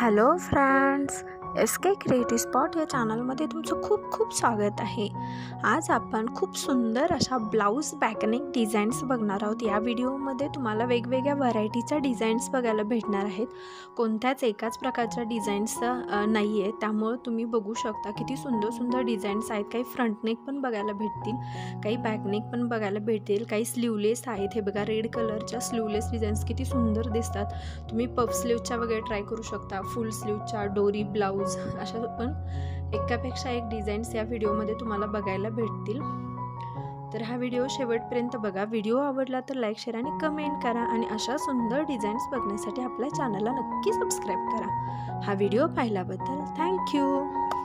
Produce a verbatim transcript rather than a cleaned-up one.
Hello friends, S K creative spot या चॅनलमध्ये तुमचं खूप खूप स्वागत आहे। आज आपण खूप सुंदर अशा ब्लाऊज बॅकनेक डिझाईन्स बघणार आहोत। या व्हिडिओमध्ये तुम्हाला वेगवेगळ्या व्हरायटीच्या डिझाईन्स बघायला भेटणार आहेत। कोणत्याच एकाच प्रकारच्या डिझाईन्स नाही आहे, त्यामुळे तुम्ही बघू शकता किती सुंदर सुंदर डिझाईन्स आहेत। काही फ्रंट नेक पण बघायला भेटतील, काही बॅक नेक पण बघायला भेटतील, काही स्लीवलेस आहेत। हे बघा, रेड कलरच्या स्लीवलेस डिझाईन्स किती सुंदर दिसतात। तुम्ही पफ स्लीवच्या वगैरे ट्राय करू शकता, फुल स्लीवच्या, डोरी ब्लाऊज, अशा पण एकापेक्षा एक डिझाईन्स या व्हिडिओमध्ये तुम्हाला बघायला भेटतील। तर हा व्हिडिओ शेवटपर्यंत बघा। व्हिडिओ आवडला तर लाईक, शेअर आणि कमेंट करा आणि अशा सुंदर डिझाईन्स बघण्यासाठी आपल्या चॅनलला नक्की सबस्क्राईब करा। हा व्हिडिओ पाहिल्याबद्दल थँक्यू।